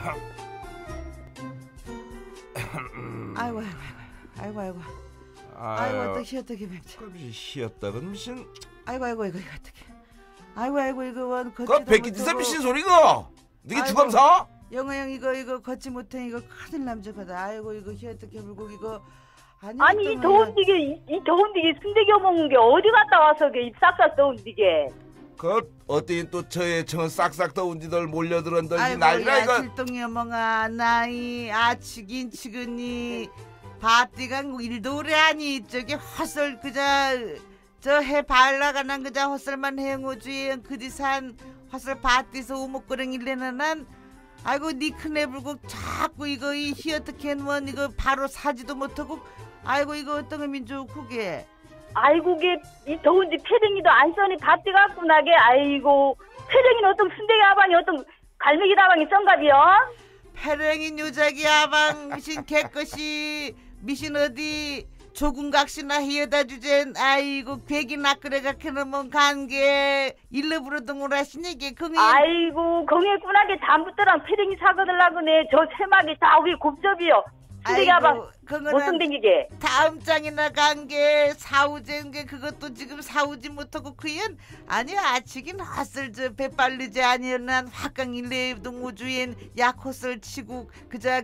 아이고 어떻게 맵지? 그 희었다는 무슨? 아이고 어떻게? 아이고 이거 그 백기지사 미친 소리가? 네게 주감사? 영아 이거 걷지 못해 이거 큰일 남자거다. 아이고 이거 어떻게 불고 이거 아니 이 더운 디게 순대겨 먹는 게 어디 갔다 와서 입 싹싹 더운 디게. 그 어떤 또 저의 저 싹싹 더운 지들 몰려들었던 아이고 난리라 이거. 질동이 어멍아 나이 아치긴 치근이 바띠가 일도 오래 하니 저기 헛설 저 해 발라가난 그자 헛설만 행오주에 그디산 헛설 바띠서 우목거렁 일래는 난 아이고 니 큰애 불고 자꾸 이거 이 희어떻게 뭐 이거 바로 사지도 못하고 아이고 이거 어떤 거 민족 그게 아이고 이 더운지 패댕이도 안 써니 바띠 갖고 나게 아이고 패댕이는 어떤 순대기 아방이 어떤 갈매기 다방이 썬갑이요? 패랭인 요자기 아방 미신 개것이 미신 어디 조금각시나 희어다 주젠 아이고 괴기나 그래가 캐놓으면 간게 일러 부르던 오라시니게 긍이 아이고 긍이꾼하게 잠부터랑 패랭이 사거들라고네 저 세막이 다 우리 곱접이요 순대기 아방 못성 댕기게 다음 장이나 간게 사우제인 게 그것도 지금 사우지 못하고 그연 아니 아치긴 헛슬 저 배빨리지 아니었난 화강 일레동 우주엔 약호슬 치고 그저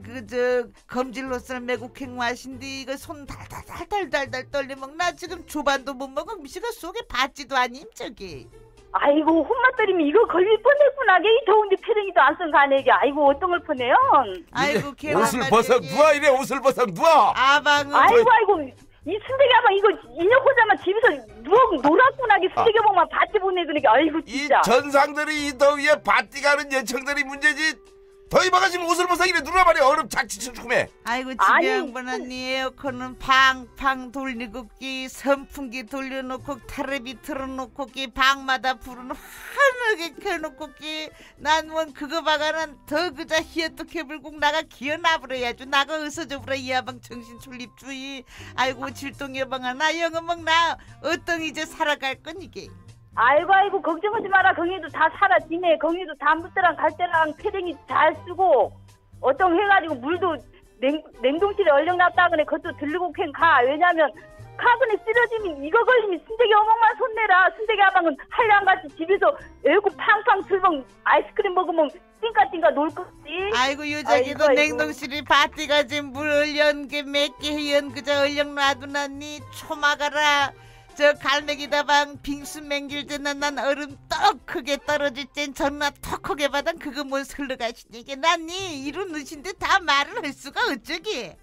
검질로슬 매국행 마신디 이거 손 달달달달 떨리면 나 지금 조반도 못 먹어 미시가 속에 받지도 아님 저기 아이고 혼맛 때리면 이거 걸릴 뻔했구나 이 더운데 패랭이도 안 쓴 가네게 아이고 어떤 걸 뻔해요 아이고 옷을 벗어 누워 이래 옷을 벗어 누워 아방은 아이고 이 순대기 아방 이거 인형 혼자만 집에서 놀았구나 이 순대기 아방만 밭에 보내드니까 아이고 진짜 이 전상들이 이 더위에 밭띠 가는 여청들이 문제지 더위바가 지금 옷을 벗어 이래 누나 말이야 얼음 착지춤해 아이고 집에 양반은 니 에어컨은 팡팡 돌리고 끼 선풍기 돌려놓고 테레비 틀어놓고 끼 방마다 불은 환하게 켜놓고 끼 난 원 그거 봐가는 더 그자 희어떻게 불고 나가 기어나버려야죠 나가 어서저버려 이 아방 정신 출입주의 아이고 질동 여방아 나 영어먹 나 어떤 이제 살아갈 건 이게 아이고 걱정하지 마라 경희도 다 살아지네 경희도 다음부터랑 갈 때랑 패댕이 잘 쓰고 어떤 해가지고 물도 냉동실에 얼려놨다 그네 그것도 들르고 캔 가 왜냐면 카근에 쓰러지면 이거 걸리면 순대기 어멍만 손내라 순대기 아방은 한량같이 집에서 에어컨 팡팡 틀면 아이스크림 먹으면 띵까띵까 놀 거지 아이고 요자기도 냉동실이 바띠가 지금 물 얼려온 게 몇 개 해연 그저 얼려 놔두나니 초마가라 저 갈매기다방 빙수 맹길 때는 난 얼음 떡 크게 떨어질 땐 전나 턱 크게 받아 그거 뭔 설러가시니 이게 난니 이런 느신데 다 말을 할 수가 어쩌기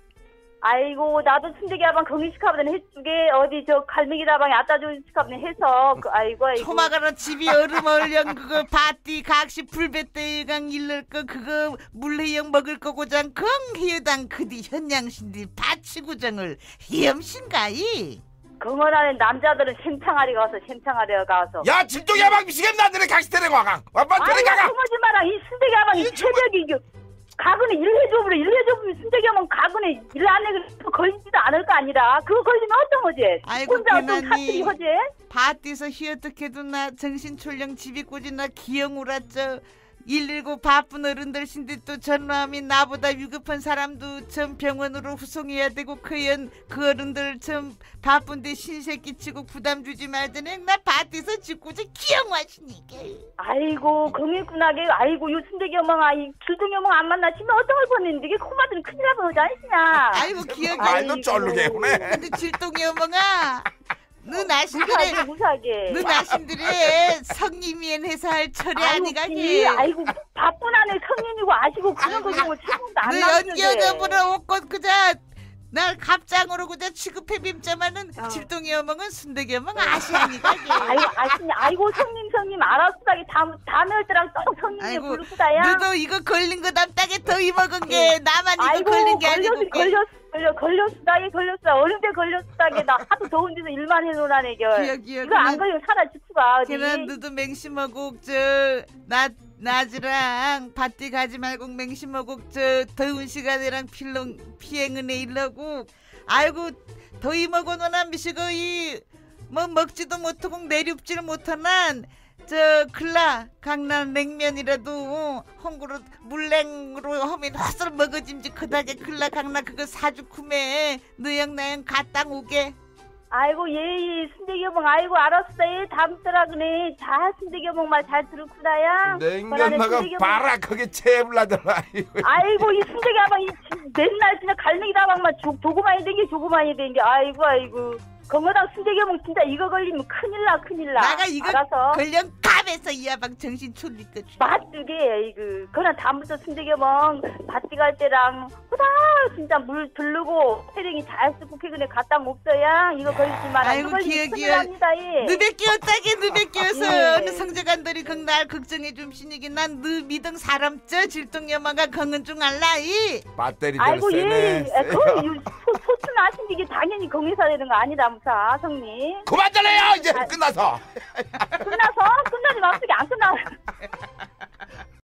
아이고 나도 순대기 아방 경희시카보다는 해주게 어디 저 갈매기다방에 아따준 시카보다 해서 아이고 초마가라 집이 얼음 얼령 그거 바띠 각시 불배대강 일럴 거 그거 물회용 먹을 거고장 긍희여당 그디 현양신디 바치구정을 희염신가이 긍원하는 남자들은 샘창아리 가서 야 질동이 아방 미치겠네 나들의 각시 데리고 와가 와봐 데리가가 그러지 마라 이 순대기 아방 이 새벽에 이거 가근에 일해줘보면 순대기 아방 가근에 일 안 해 걸리지도 않을 거 아니라 그거 걸리면 어떤 거지 아이고 혼자 어떤 사투리 허지 밭에서 희어떻게도 나 정신출령 집이 꼬지나 기영우라쩌 119 바쁜 어른들신데 또 전화하면 나보다 위급한 사람도 전 병원으로 후송해야 되고 그 어른들 참 바쁜데 신세 끼치고 부담 주지 말자네 나 밭에서 짓고지 기영하시니까 아이고 경일꾼하게 아이고 요 순대기 어멍아 이 길동이 어멍 안 만나시면 어떤 걸 보냈는데 이게 코마들은 큰일 나는 거지 아니시냐 아이고 기억이 말도 쩔르게 해보네 근데 질동이 어멍아 너 나신들의 무사하게 너 나신들의 성님이엔 해서 할 철이 아니가니 아이고 바쁜 안에 성님이고 아시고 그런 거 뭐 책임도 안 너 나는데 연기여자보다 옷꽃 그자 날 갑장으로 그자 취급해 빔자마는 질동이 어멍은 순대기 어멍 아시아니까 아이고 성님 알았으다기 다음에 올 때랑 또 성님이 부르다야 너도 이거 걸린 거 남다게 더 입어건 게 나만 이거 걸린 게 아니고 걸렸어 어른때 걸렸다게 나 하도 더운 데서 일만 해놓으라네 이거 안 걸리면 사라질 수가 어디 걔는 너도 맹심하고 나지랑 밭디 가지 말고 맹심하고 저 더운 시간이랑 피행은에 일러고 아이고 더위 먹어놓으나 미시고 뭐 먹지도 못하고 내륙지를 못하난 저 클라 강남 냉면이라도 홍그릇 물냉으로 하면 헛설 먹어짐지 그다게 클라 강남 그거 사주쿠매 너영 나영 갔다 오게. 아이고 예 순대겨봉 아이고 알았어 예 다음더라 그네 잘 순대겨봉 말 잘 들었구나야. 냉면 나가 봐라 그게 채불나더라. 아이고 이 순대겨봉 이 맨날 진짜 갈매기 다방만 조그마히 된게 조그마히 된게 아이고 건거당 순대겨봉 진짜 이거 걸리면 큰일 나. 나가 이거 알아서. 걸령 갑에서 이 아방 정신 출릴 거. 맞두게 이거 그나 다음부터 순대겨봉 밭디 갈 때랑 후다 진짜 물 들르고 태릉이 잘 쓰고 그네 갖다 먹어야 이거 걸리지 마라. 아이고 기억이야. 너백 끼었다게 너백 끼어서 예. 어느 성적안들이 그날 걱정해 줌시니기 난 너 믿은 사람 저 질동여마가 건은 중 알라이. 배터리 아이고 세네. 그건 소춘 아신 이게 당연히 공회사 되는 거 아니라면서 성님. 그만 잘라요 이제 끝나서. 끝나지 맙소게 안 끝나.